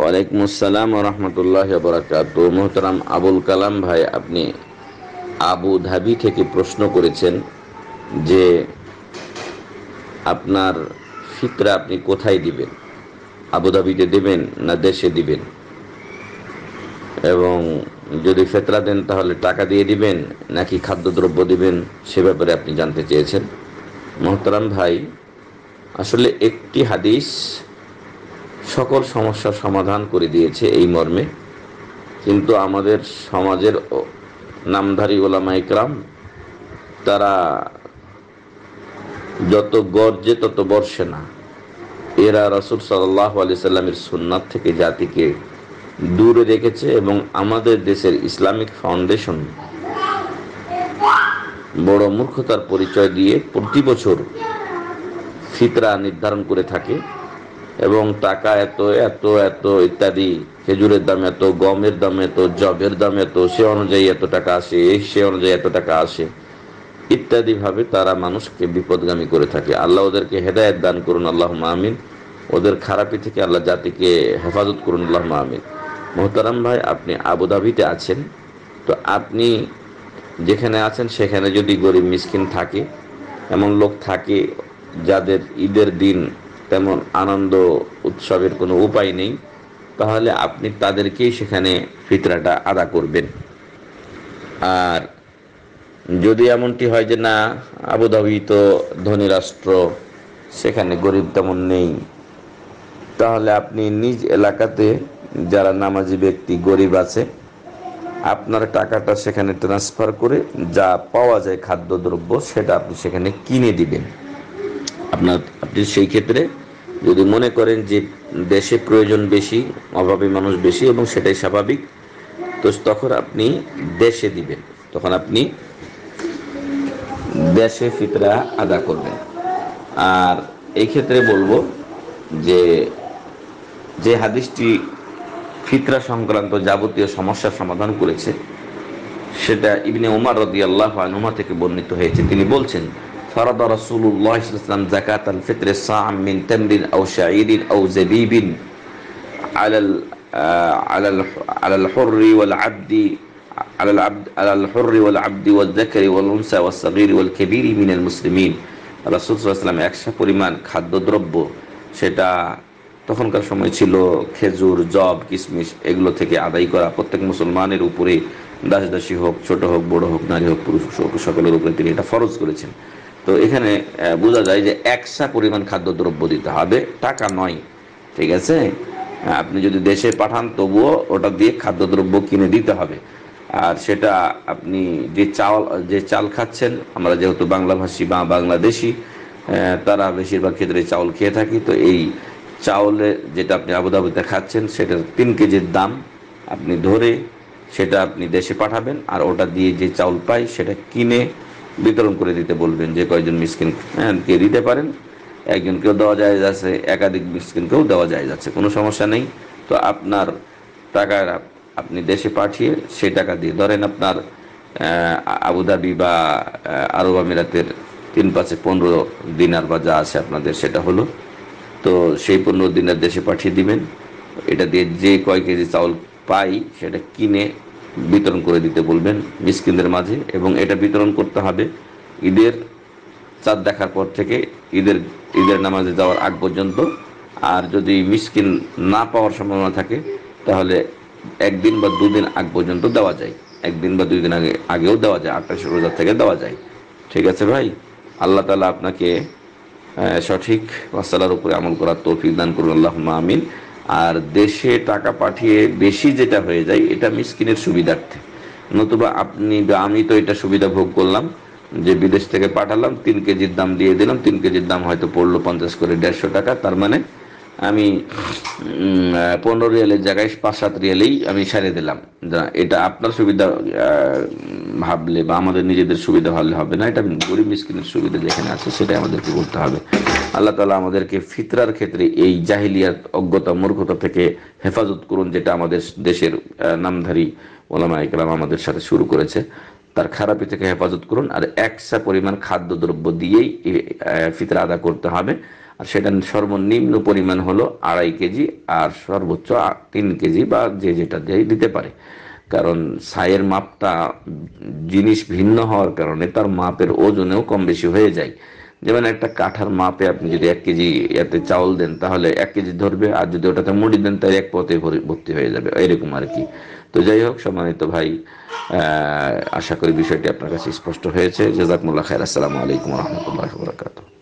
ওয়ালাইকুম আসসালাম ওয়া রাহমাতুল্লাহি ওয়া বারাকাতুহু। মোহতারাম আবুল কালাম ভাই, আপনি আবু ধাবি থেকে প্রশ্ন করেছেন যে আপনার ফিতরা আপনি কোথায় দিবেন, আবু ধাবিতে দিবেন না দেশে দিবেন, এবং যদি ফিতরা দেন তাহলে টাকা দিয়ে দিবেন নাকি খাদ্যদ্রব্য দিবেন, সে ব্যাপারে আপনি জানতে চেয়েছেন। মোহতারাম ভাই, আসলে একটি হাদিস সকল সমস্যার সমাধান করে দিয়েছে এই মর্মে, কিন্তু আমাদের সমাজের নামধারী ওলামা ইকরাম তারা যত গর্জে তত বর্ষে না। এরা রাসূল সাল্লাল্লাহু আলাইহি সাল্লামের সুন্নাত থেকে জাতিকে দূরে রেখেছে এবং আমাদের দেশের ইসলামিক ফাউন্ডেশন বড় মূর্খতার পরিচয় দিয়ে প্রতি বছর ফিতরা নির্ধারণ করে থাকে এবং টাকা এত এত এত ইত্যাদি, খেজুরের দাম এত, গমের দাম এত, জবের দাম এত, সে অনুযায়ী এত টাকা আসে, সে অনুযায়ী এত টাকা আসে ইত্যাদি ভাবে তারা মানুষকে বিপদগামী করে থাকে। আল্লাহ ওদেরকে হেদায়েত দান করুন, আল্লাহুম্মা আমিন। ওদের খারাপি থেকে আল্লাহ জাতিকে হেফাজত করুন, আল্লাহুম্মা আমিন। মোহতারাম ভাই, আপনি আবুধাবিতে আছেন, তো আপনি যেখানে আছেন সেখানে যদি গরিব মিসকিন থাকে, এমন লোক থাকে যাদের ঈদের দিন তেমন আনন্দ উৎসবের কোনো উপায় নেই, তাহলে আপনি তাদেরকেই সেখানে ফিতরাটা আদা করবেন। আর যদি এমনটি হয় যে না, আবুধাবি তো ধনী রাষ্ট্র, সেখানে গরিব তেমন নেই, তাহলে আপনি নিজ এলাকাতে যারা নামাজি ব্যক্তি গরিব আছে, আপনার টাকাটা সেখানে ট্রান্সফার করে যা পাওয়া যায় খাদ্যদ্রব্য সেটা আপনি সেখানে কিনে দিবেন। আপনি সেই ক্ষেত্রে যদি মনে করেন যে দেশে প্রয়োজন বেশি, অভাবী মানুষ বেশি এবং সেটাই স্বাভাবিক, তো তখন আপনি দেশে দিবেন, তখন আপনি দেশে ফিতরা আদা করবেন। আর এই ক্ষেত্রে বলবো যে যে হাদিসটি ফিতরা সংক্রান্ত যাবতীয় সমস্যার সমাধান করেছে সেটা ইবনে উমর রাদিয়াল্লাহু আনহুমা থেকে বর্ণিত হয়েছে। তিনি বলছেন, ফারাদা রাসূলুল্লাহ সাল্লাল্লাহু আলাইহি ওয়াসাল্লাম যাকাতাল ফিতরি সা'আম মিন তামরিন আও শাঈরিন আও যাবিবিন আলাল আলাল আলাল হুররি ওয়াল আবদি আলাল হুররি ওয়াল আবদি ওয়াল যাকারি ওয়াল উনসা ওয়াস সাগীরি ওয়াল কাবীরি মিনাল মুসলিমিন। রাসূল সাল্লাল্লাহু আলাইহি ওয়াসাল্লাম 100 পরিমাণ খাদ্যদ্রব্য, সেটা তখনকার সময় ছিল খেজুর, জব, কিশমিশ, এগুলো থেকে আদায় করা প্রত্যেক মুসলমানের উপরে, দাস দাসী হোক, ছোট হোক, বড় হোক, নারী হোক, পুরুষ হোক, সকলের উপরে তিনি এটা ফরজ করেছেন। তো এখানে বোঝা যায় যে 100 পরিমাণ খাদ্যদ্রব্য দিতে হবে, টাকা নয়। ঠিক আছে, আপনি যদি দেশে পাঠান তবুও ওটা দিয়ে খাদ্যদ্রব্য কিনে দিতে হবে। আর সেটা আপনি যে চাল খাচ্ছেন, আমরা যেহেতু বাংলাভাষী বা বাংলাদেশি, তারা বেশিরভাগ ক্ষেত্রে চাউল খেয়ে থাকি, তো এই চাউলে যেটা আপনি আবুধাবিতে খাচ্ছেন সেটার 3 কেজির দাম আপনি ধরে সেটা আপনি দেশে পাঠাবেন, আর ওটা দিয়ে যে চাউল পাই সেটা কিনে বিতরণ করে দিতে বলবেন। যে কয়জন মিসকিন কে দিতে পারেন, একজনকেও দেওয়া যায় যাচ্ছে, একাধিক মিসকিনকেও দেওয়া যায় যাচ্ছে, কোনো সমস্যা নেই। তো আপনার টাকা আপনি দেশে পাঠিয়ে সেই টাকা দিয়ে, ধরেন আপনার আবুধাবি বা আরব আমিরাতের 3-5-15 দিনার বা যা আছে আপনাদের, সেটা হলো, তো সেই 15 দিনের দেশে পাঠিয়ে দিবেন। এটা দিয়ে যে কয় কেজি চাউল পাই সেটা কিনে বিতরণ করে দিতে বলবেন মিসকিনদের মাঝে, এবং এটা বিতরণ করতে হবে ঈদের চাঁদ দেখার পর থেকে ঈদের নামাজে যাওয়ার আগ পর্যন্ত। আর যদি মিসকিন না পাওয়ার সম্ভাবনা থাকে তাহলে 1 দিন বা 2 দিন আগ পর্যন্ত দেওয়া যায়, 1 দিন বা 2 দিন আগেও দেওয়া যায়, 28 রোজা থেকে দেওয়া যায়। ঠিক আছে ভাই, আল্লাহ তাআলা আপনাকে সঠিক মাসআলার উপরে আমল করার তৌফিক দান করুন, আল্লাহুম্মা আমিন। আর দেশে টাকা পাঠিয়ে বেশি যেটা হয়ে যায় এটা মিসকিনের সুবিধার্থে, নতুবা আপনি বা আমি তো এটা সুবিধা ভোগ করলাম যে বিদেশ থেকে পাঠালাম, 3 কেজির দাম দিয়ে দিলাম, 3 কেজির দাম হয়তো পড়লো 50 করে 150 টাকা, তার মানে আমি 15 রিয়ালের জায়গায় 5-7 রিয়ালেই আমি সারিয়ে দিলাম। এটা আপনার সুবিধা ভাবলে বা আমাদের নিজেদের সুবিধা ভাবলে হবে না, এটা গরিব মিসকিনের সুবিধা যেখানে আছে সেটাই আমাদেরকে করতে হবে। আল্লাহ তাআলা আমাদেরকে ফিতরার ক্ষেত্রে এই জাহিলিয়াত, অজ্ঞতা, মূর্খতা থেকে হেফাজত করুন, যেটা আমাদের দেশের নামধারী ওলামায়ে কেরাম আমাদের সাথে শুরু করেছে, তার খারাপি থেকে হেফাজত করুন। আর 100 পরিমাণ খাদ্যদ্রব্য দিয়েই ফিতরা আদা করতে হবে। আর সেটা সর্বনিম্ন পরিমাণ হলো 2.5 কেজি, আর সর্বোচ্চ 3 কেজি, বা যে যেটা দিয়ে দিতে পারে। কারণ ছাইয়ের মাপটা জিনিস ভিন্ন হওয়ার কারণে তার মাপের ওজনেও কম বেশি হয়ে যায়। যেমন একটা কাঠার মাপে আপনি যদি 1 কেজি এতে চাউল দেন, তাহলে 1 কেজি ধরবে, আর যদি ওটাতে মুড়ি দেন তাহলে এক পথে ভর্তি হয়ে যাবে, এরকম আর কি। তো যাই হোক, সম্মানিত ভাই, আশা করি বিষয়টি আপনার কাছে স্পষ্ট হয়েছে। জাযাকুমুল্লাহ খাইর। আসসালামু আলাইকুম ওয়া রাহমাতুল্লাহি ওয়া বারাকাতুহু।